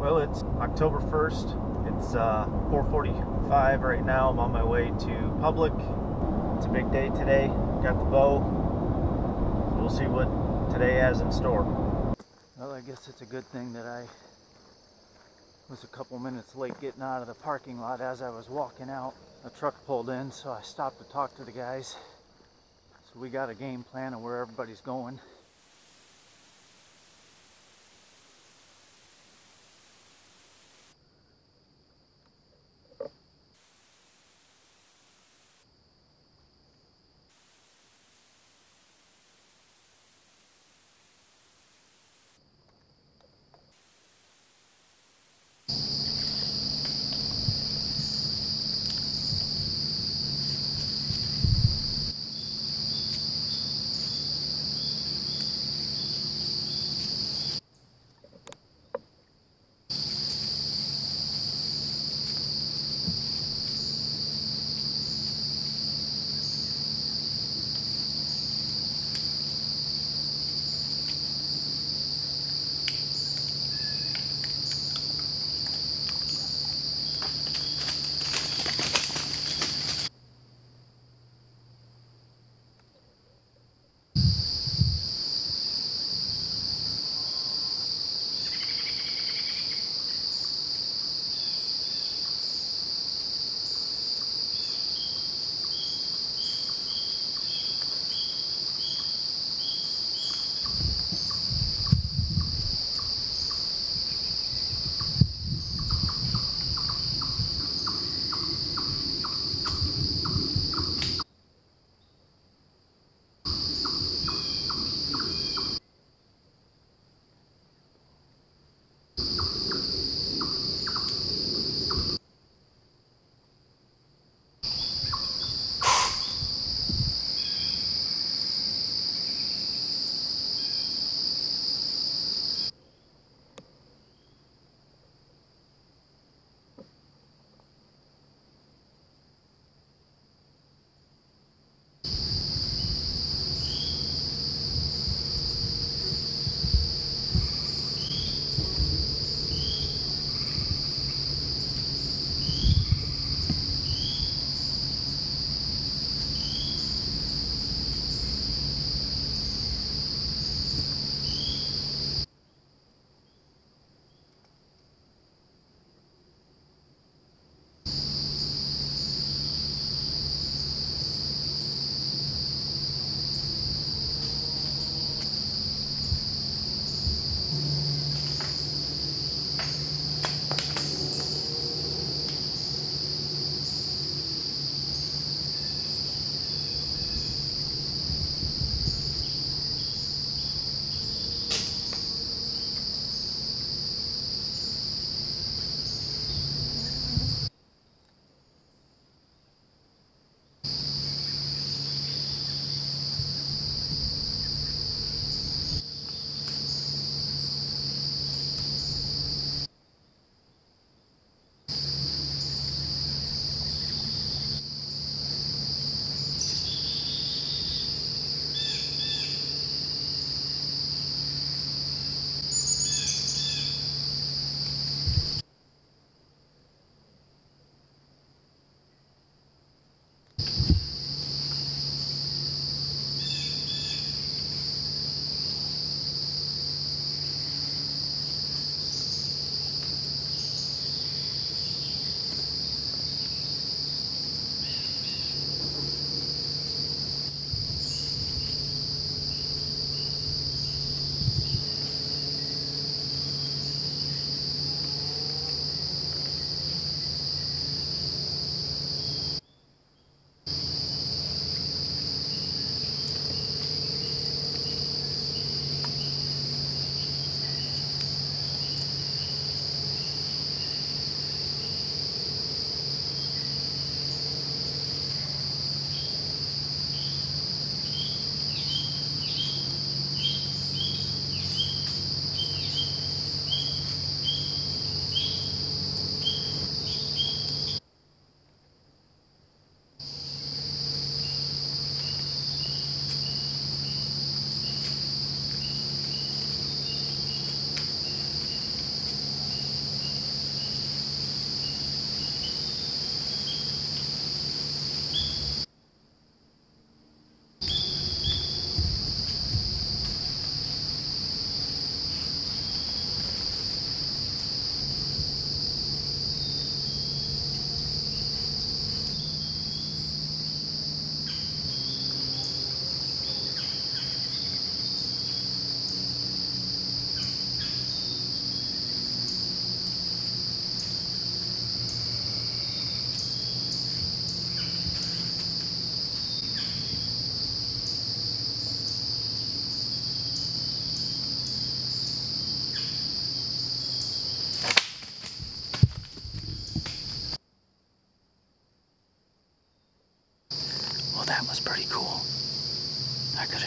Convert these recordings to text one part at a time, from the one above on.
Well, it's October 1st. It's 4:45 right now. I'm on my way to Public. It's a big day today. Got the bow. We'll see what today has in store. Well, I guess it's a good thing that I was a couple minutes late getting out of the parking lot. As I was walking out, a truck pulled in, so I stopped to talk to the guys. So we got a game plan of where everybody's going.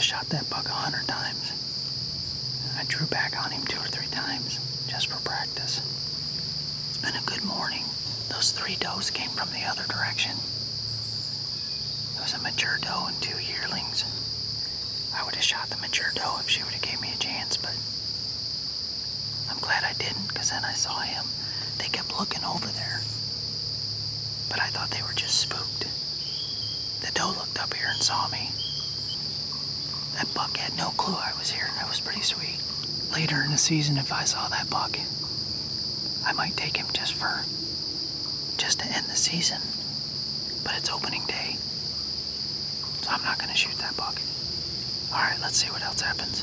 shot that buck 100 times. I drew back on him 2 or 3 times just for practice. It's been a good morning. Those 3 does came from the other direction. It was a mature doe and 2 yearlings. I would have shot the mature doe if she would have gave me a chance, but I'm glad I didn't, because then I saw him. They kept looking over there, but I thought they were just spooked. The doe looked up here and saw me. That buck had no clue I was here. That was pretty sweet. Later in the season, if I saw that buck, I might take him just to end the season. But it's opening day, so I'm not going to shoot that buck. Alright, let's see what else happens.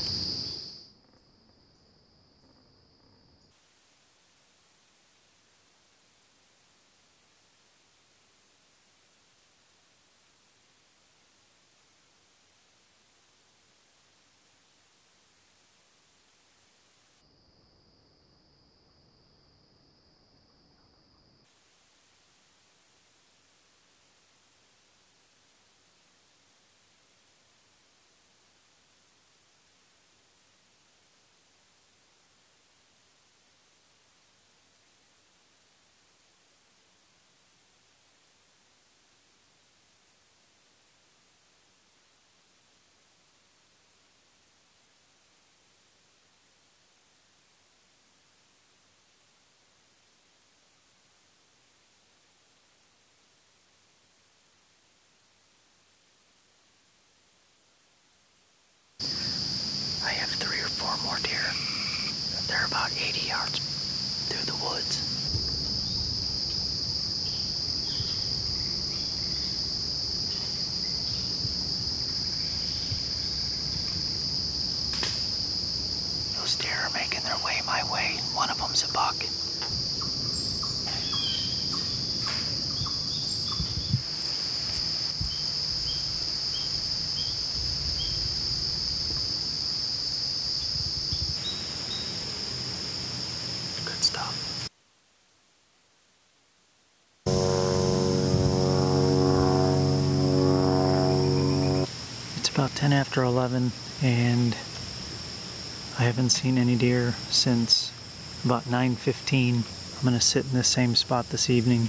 I have 3 or 4 more deer. They're about 80 yards through the woods. Those deer are making their way my way. One of them's a buck. Good stuff. It's about 10 after 11, and I haven't seen any deer since about 9:15. I'm going to sit in the same spot this evening.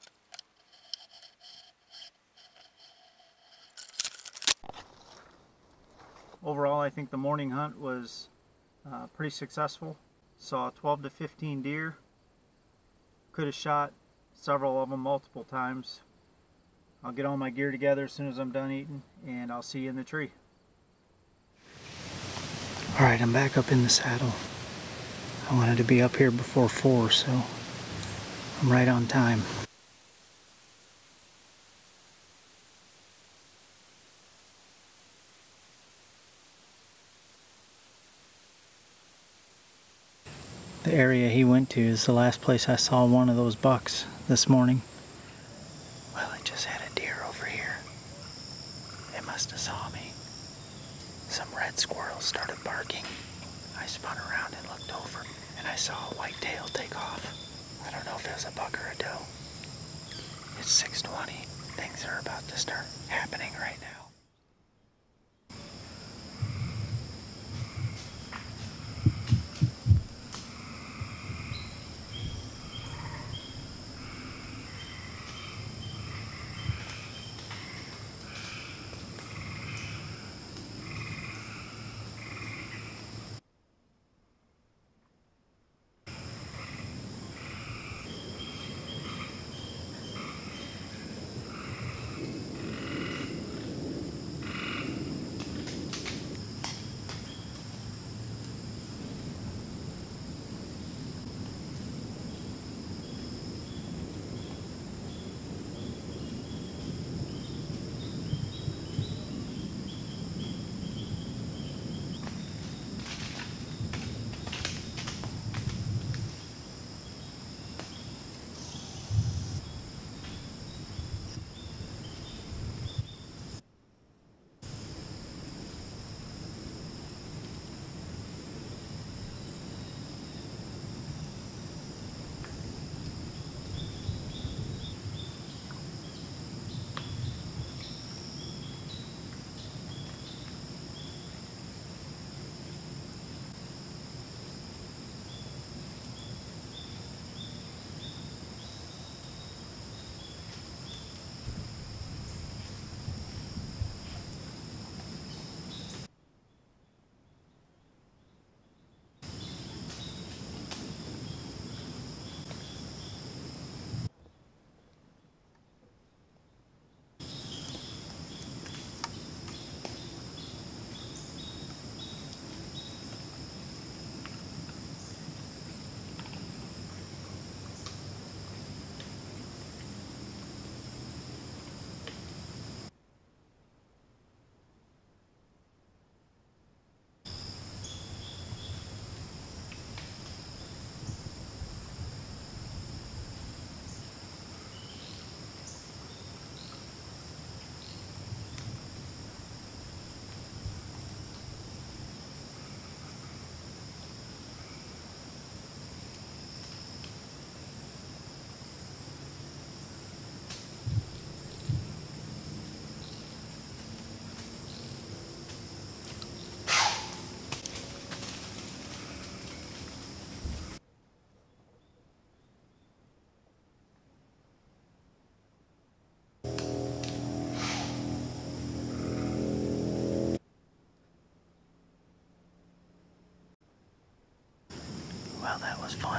Overall, I think the morning hunt was pretty successful. Saw 12 to 15 deer. Could have shot several of them multiple times. I'll get all my gear together as soon as I'm done eating, and I'll see you in the tree. Alright, I'm back up in the saddle. I wanted to be up here before 4, so I'm right on time. The area he went to is the last place I saw one of those bucks this morning. Well, it just had a deer over here. It must have saw me. Some red squirrels started barking. I spun around and looked over, and I saw a whitetail take off. I don't know if it was a buck or a doe. It's 6:20. Things are about to start happening right now. Well, that was fun.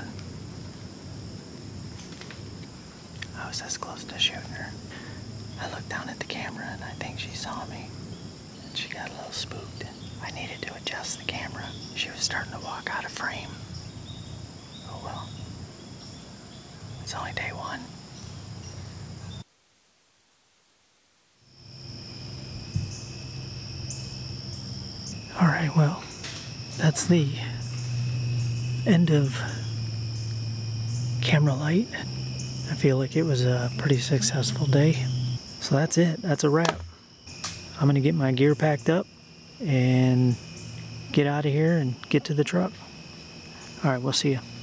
I was this close to shooting her. I looked down at the camera and I think she saw me. And she got a little spooked. I needed to adjust the camera. She was starting to walk out of frame. Oh well. It's only day one. Alright, well, that's the end of Camera Light. I feel like it was a pretty successful day. So that's it. That's a wrap. I'm going to get my gear packed up and get out of here and get to the truck. Alright, we'll see you.